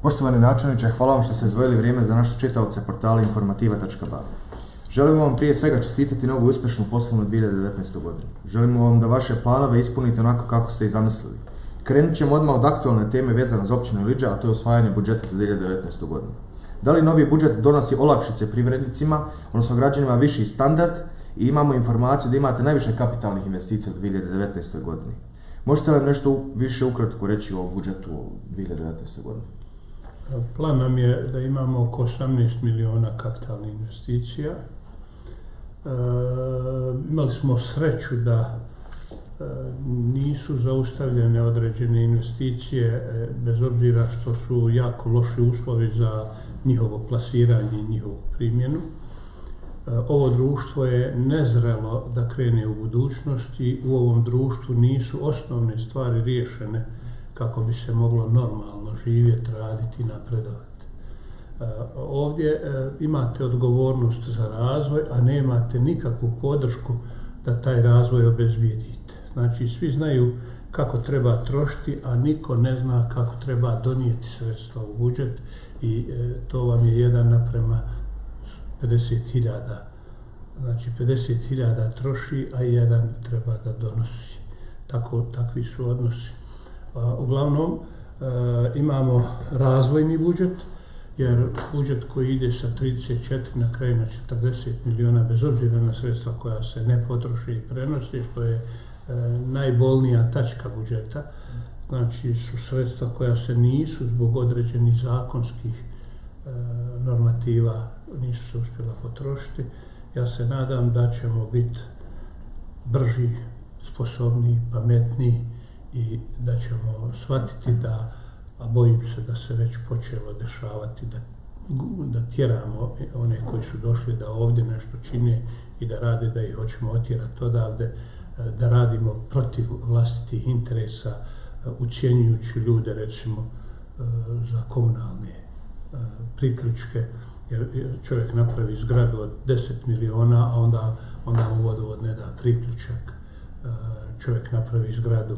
Poštovani načelniče, hvala vam što ste izdvojili vrijeme za naše čitaoce portala informativa.ba. Želimo vam prije svega čestitati novu uspješnu poslovnu 2019. godinu. Želimo vam da vaše planove ispunite onako kako ste i zamislili. Krenut ćemo odmah od aktualne teme vezane za općinu Ilidža, a to je usvajanje budžeta za 2019. godinu. Da li novi budžet donosi olakšice privrednicima, odnosno građanima viši standard, i imamo informaciju da imate najviše kapitalnih investicija u 2019. godini. Možete li nešto više ukratko reći o budžetu u 2019. godini? Plan nam je da imamo oko 18 miliona kapitalnih investicija. Imali smo sreću da nisu zaustavljene određene investicije, bez obzira što su jako loši uslovi za njihovo plasiranje i njihovu primjenu. Ovo društvo je nezrelo da krene u budućnost i u ovom društvu nisu osnovne stvari riješene kako bi se moglo normalno živjeti, raditi i napredovati. Ovdje imate odgovornost za razvoj, a nemate nikakvu podršku da taj razvoj obezbijedite. Znači, svi znaju kako treba trošiti, a niko ne zna kako treba donijeti sredstva u budžet i to vam je 1:50.000. Znači, 50.000 troši, a 1 treba da donosi. Takvi su odnosi. Uglavnom, imamo razvojni budžet, jer budžet koji ide sa 34 na kraju na 40 miliona, bez obzira na sredstva koja se ne potroši i prenosi, što je najbolnija tačka budžeta, znači su sredstva koja se nisu zbog određenih zakonskih normativa nisu se uspjela potrošiti. Ja se nadam da ćemo biti brži, sposobniji, pametniji i da ćemo shvatiti da, a bojim se da se već počelo dešavati, da tjeramo one koji su došli da ovdje nešto čine i da rade, da ih hoćemo otjerati odavde, da radimo protiv vlastitih interesa, ucjenjujući ljude, recimo, za komunalne priključke, jer čovjek napravi zgradu od 10 miliona, a onda mu vodovod ne da priključak. Čovjek napravi zgradu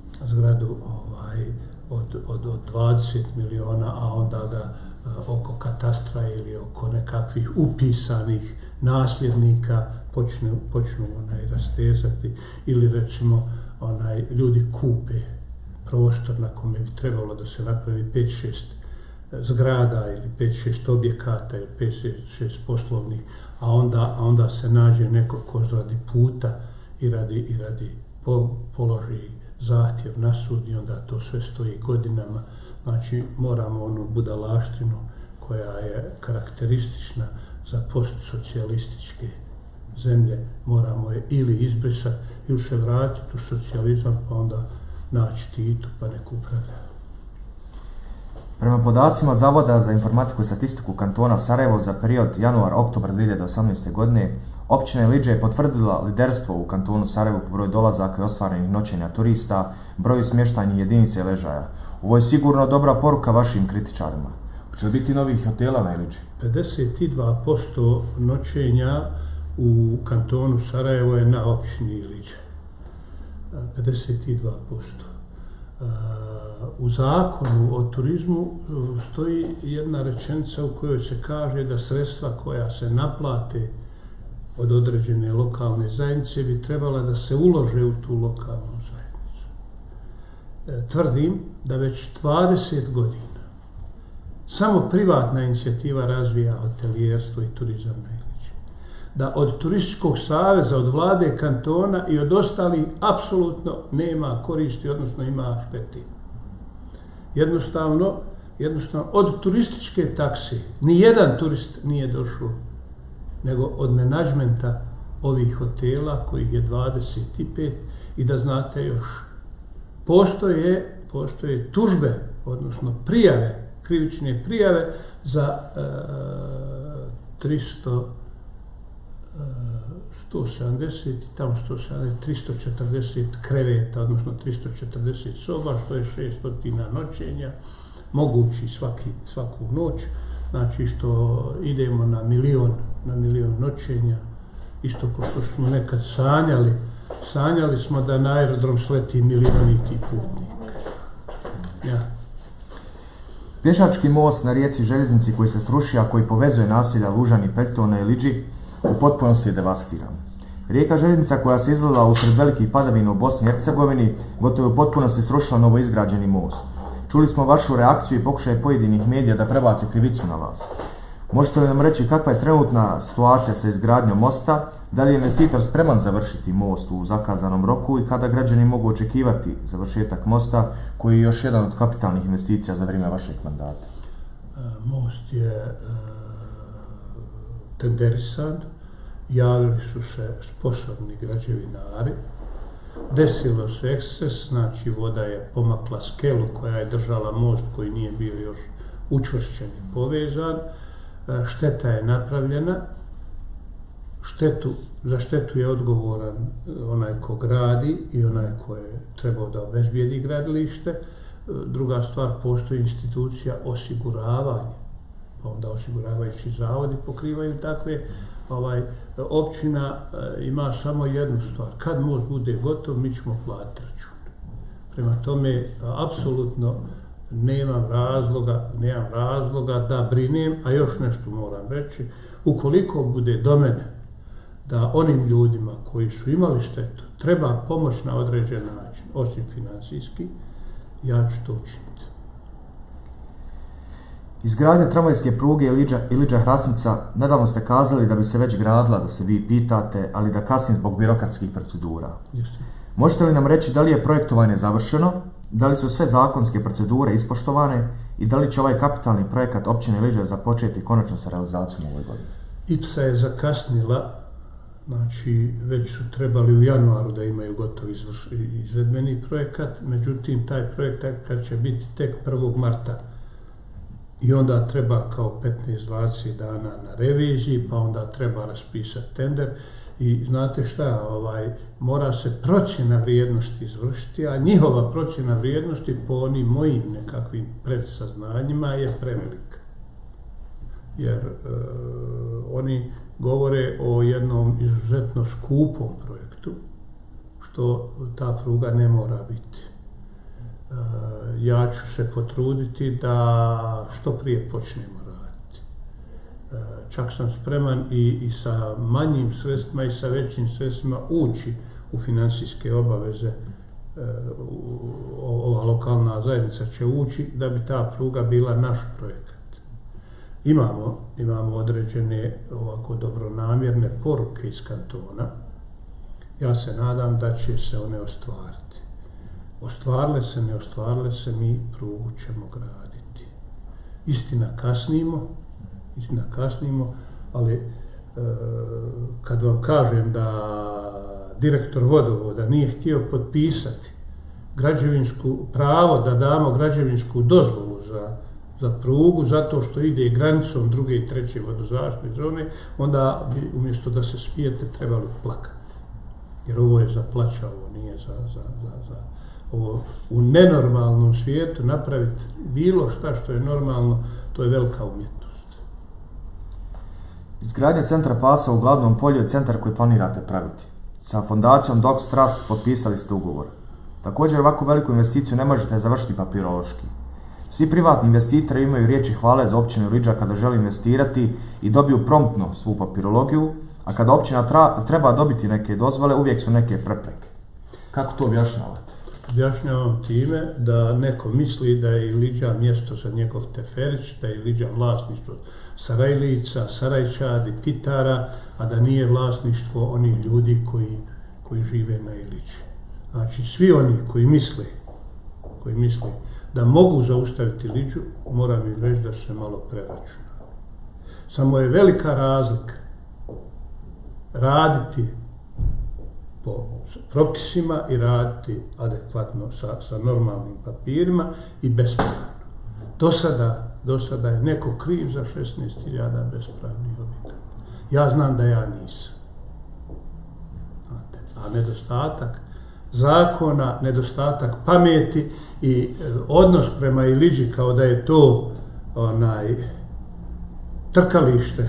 od 20 miliona, a onda ga oko katastra ili oko nekakvih upisanih nasljednika počnu rastezati, ili recimo ljudi kupe prostor na kome bi trebalo da se napravi 5-6 zgrada ili 5-6 objekata ili 5-6 poslovnih, a onda se nađe neko ko radi puta i položi zahtjev na sud i onda to sve stoji godinama. Znači, moramo onu budalaštinu koja je karakteristična za postsocijalističke zemlje, moramo je ili izbrisati ili se vratiti u socijalizam, pa onda naći Titu pa nek upravlja. Prema podacima Zavoda za informatiku i statistiku kantona Sarajevo za period januar-oktobar 2018. godine, općina Ilidža je potvrdila liderstvo u kantonu Sarajevo po broju dolazaka i ostvarenih noćenja turista, broju smještajnih jedinica i ležaja. Ovo je sigurno dobra poruka vašim kritičarima. Hoće li biti novih hotela na Ilidži? 52% noćenja u kantonu Sarajevo je na općini Ilidža. 52%. U zakonu o turizmu stoji jedna rečenica u kojoj se kaže da sredstva koja se naplate od određene lokalne zajednice bi trebala da se ulože u tu lokalnu zajednicu. Tvrdim da već 20 godina samo privatna inicijativa razvija hotelijerstvo i turizam na Ilidži. Da od Turističkog saveza, od vlade kantona i od ostalih apsolutno nema koristi, odnosno ima štete. Jednostavno od turističke takse nijedan turist nije došao, nego od menadžmenta ovih hotela, kojih je 25, i da znate još, postoje tužbe, odnosno prijave, krivične prijave za 170 i tamo 340 kreveta, odnosno 340 soba, što je 600 noćenja, mogući svaku noć. Znači, što idemo na milion noćenja, isto kao što smo nekad sanjali smo da na aerodrom sleti milioniti putnika. Ja. Pješački most na rijeci Željeznici koji se srušio, a koji povezuje naselja Lužani, Pektona i Liđi, u potpunosti je devastiran. Rijeka Željeznica koja se izlila usred velikih padavina u Bosni i Hercegovini gotovo u potpunosti srušila novoizgrađeni most. Čuli smo vašu reakciju i pokušaj pojedinih medija da prebace krivicu na vas. Možete li nam reći kakva je trenutna situacija sa izgradnjom mosta, da li je investitor spreman završiti most u zakazanom roku i kada građani mogu očekivati završetak mosta koji je još jedan od kapitalnih investicija za vrijeme vašeg mandata? Most je tenderisan, javili su se sposobni građevinari, desilo se eksces, znači voda je pomakla skelu koja je držala most koji nije bio još učvršćen i povezan, šteta je napravljena, za štetu je odgovoran onaj ko gradi i onaj ko je trebao da obezbijedi gradilište. Druga stvar, postoji institucija osiguravanja, pa onda osiguravajući zavodi pokrivaju takve. Općina ima samo jednu stvar, kad most bude gotov mi ćemo platiti račun. Prema tome, apsolutno nemam razloga da brinem, a još nešto moram reći, ukoliko bude do mene da onim ljudima koji su imali štetu treba pomoć na određen način, osim financijski, ja ću to učiniti. Izgradnja tramvajske pruge Iliđa-Hrasnica, nedavno ste kazali da bi se već gradila, da se vi pitate, ali da kasni zbog birokratskih procedura. Jeste. Možete li nam reći da li je projektovanje završeno, da li su sve zakonske procedure ispoštovane i da li će ovaj kapitalni projekat općine Iliđa započeti konačno sa realizacijom ove godine? IPSA je zakasnila, znači već su trebali u januaru da imaju gotov izvedbeni projekat, međutim taj projekat će biti tek 1. marta i onda treba kao 15-20 dana na reviziji, pa onda treba raspisati tender i znate šta, mora se procjena vrijednosti izvršiti, a njihova procjena vrijednosti po onim mojim nekakvim predsaznanjima je prevelika. Jer oni govore o jednom izuzetno skupom projektu, što ta pruga ne mora biti. Ja ću se potruditi da što prije počnemo raditi. Čak sam spreman i sa manjim sredstvima i sa većim sredstvima ući u financijske obaveze. Ova lokalna zajednica će ući da bi ta pruga bila naš projekat. Imamo određene ovako dobronamjerne poruke iz kantona. Ja se nadam da će se one ostvariti. Ostvarile se, ne ostvarile se, mi prugu ćemo graditi. Istina kasnimo, ali kad vam kažem da direktor vodovoda nije htio potpisati pravo da damo građevinsku dozvolu za prugu, zato što ide granicom 2. i 3. vodozaštitne zone, onda bi umjesto da se smijete trebali plakati. Jer ovo je za plaća, ovo nije za ovo u nenormalnom svijetu napraviti bilo šta što je normalno, to je velika umjetnost. Izgradnja centra pasa u Glavnom polju je centar koji planirate praviti. Sa fondacijom Docs Trust potpisali ste ugovor. Također ovakvu veliku investiciju ne možete završiti papirološki. Svi privatni investitori imaju riječi hvale za općinu Iliđa kada žele investirati i dobiju promptno svu papirologiju, a kada općina treba dobiti neke dozvole, uvijek su neke prepreke. Kako to objašnjavate? Objašnjavam time da neko misli da je Iliđa mjesto za njegov teferić, da je Iliđa vlasništvo Sarajlica, Sarajčadi, Titara, a da nije vlasništvo onih ljudi koji žive na Iliđi. Znači, svi oni koji misle da mogu zaustaviti Iliđu, moram im reći da su se malo preračunali. Samo je velika razlika raditi po propisima i raditi adekvatno sa normalnim papirima i bespravno. Do sada je neko kriv za 16.000 bespravnih objekata. Ja znam da ja nisam. A nedostatak zakona, nedostatak pameti i odnos prema Iliđi kao da je to trkalište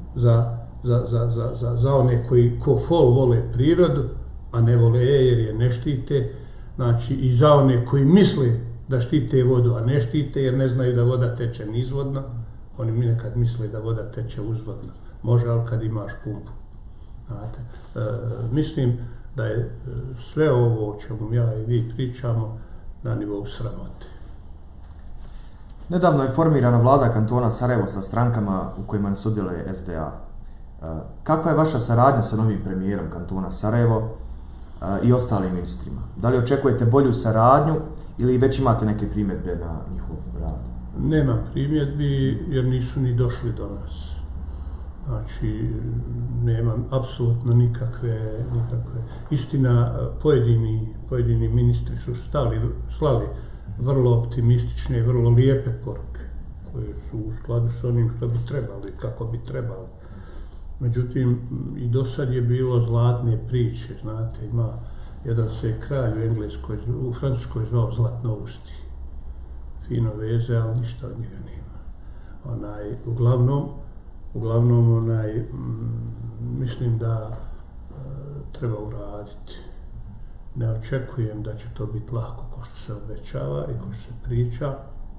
za one koji ko fol vole prirodu, a ne vole jer je ne štite, znači i za one koji misle da štite vodu, a ne štite jer ne znaju da voda teče nizvodno. Oni mi nekad misle da voda teče uzvodno. Može, ali kad imaš pumpu. Znate, mislim da je sve ovo o čemu ja i vi pričamo na nivou sramote. Nedavno je formirana vlada kantona Sarajevo sa strankama u kojima sudjeluje SDA. Kakva je vaša saradnja sa novim premijerom kantona Sarajevo i ostalim ministrima? Da li očekujete bolju saradnju ili već imate neke primjedbe na njihov rad? Nemam primjedbi jer nisu ni došli do nas. Znači, nemam apsolutno nikakve. Istina, pojedini ministri su slali vrlo optimistične i vrlo lijepe poruke koje su u skladu s onim što bi trebali, kako bi trebali. Međutim, i do sad je bilo zlatne priče, znate, ima jedan se kralj u Francuskoj zvao Zlatnousti. Fino veze, ali ništa od njega nema. Uglavnom, mislim da treba uraditi. Ne očekujem da će to biti lako kao što se obećava i kao što se priča.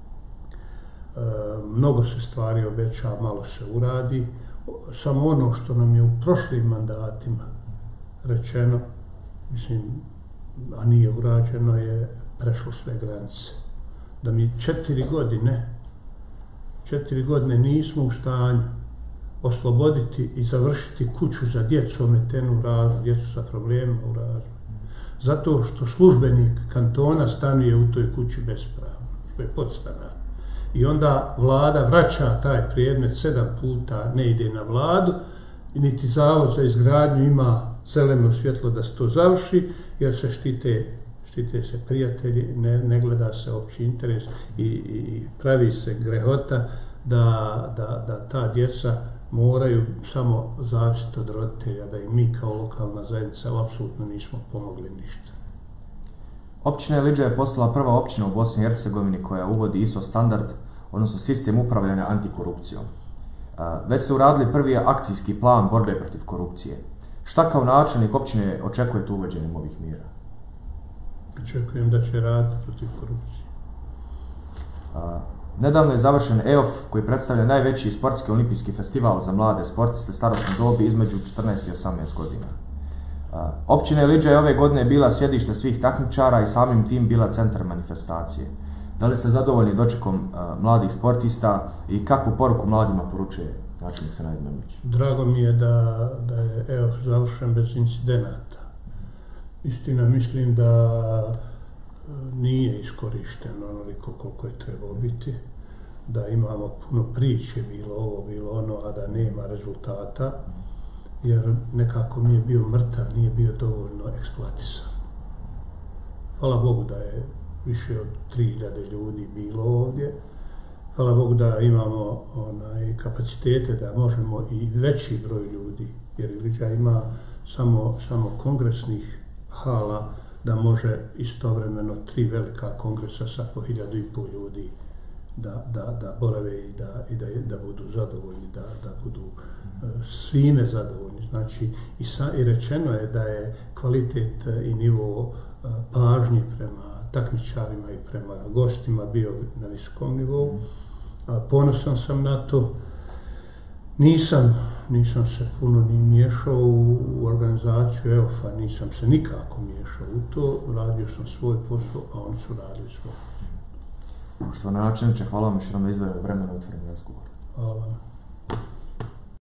Mnogo se stvari obeća, malo se uradi. Samo ono što nam je u prošlim mandatima rečeno, mislim, a nije urađeno, je prešlo sve granice. Da mi 4 godine nismo u stanju osloboditi i završiti kuću za djecu ometenu u razvoju, djecu sa problemima u razvoju. Zato što službenik kantona stanuje u toj kući bespravno, što je podstanar. I onda vlada vraća taj predmet 7 puta, ne ide na vladu, niti zavod za izgradnju ima zeleno svjetlo da se to završi, jer se štite se prijatelji, ne gleda se opći interes i pravi se grehota da ta djeca moraju samo zavisiti od roditelja, da im mi kao lokalna zajednica apsolutno nismo pomogli ništa. Općina Iliđa je postala prva općina u Bosni i Hercegovini koja uvodi ISO standard, odnosno sistem upravljanja antikorupcijom. Već ste uradili prvi akcijski plan borbe protiv korupcije. Šta kao načelnik općine očekujete uvođenjem ovih mjera? Očekujem da će raditi protiv korupcije. Nedavno je završen EOF koji predstavlja najveći sportski olimpijski festival za mlade sportiste starosne dobi između 14 i 18 godina. Općina Iliđa je ove godine bila sjedište svih takmičara i samim tim bila centar manifestacije. Da li ste zadovoljni dočekom mladih sportista i kakvu poruku mladima poručuje načelnik Senad Ibrahimović? Drago mi je da je EOF završen bez incidenata. Istina, mislim da nije iskorišteno onoliko koliko je trebalo biti, da imamo puno priče, bilo ovo, bilo ono, a da nema rezultata, jer nekako mi je bio mrtav, nije bio dovoljno eksploatisan. Hvala Bogu da je više od 3000 ljudi bilo ovdje. Hvala Bogu da imamo kapacitete da možemo i veći broj ljudi, jer Iliđa ima samo kongresnih hala da može istovremeno 3 velika kongresa sa po 1500 ljudi da borave i da budu zadovoljni, da budu svime zadovoljni. Znači, i rečeno je da je kvalitet i nivo pažnje prema takmičarima i prema gostima bio na visokom nivou. Ponosan sam na to. Nisam se puno ni miješao u organizaciju EOF-a, nisam se nikako miješao u to. Radio sam svoj posao, a oni su radili svoj posao. Poštovani načelniče, hvala vam još jednom na izdvojenom vremenu otvorenom razgovoru. Hvala vam.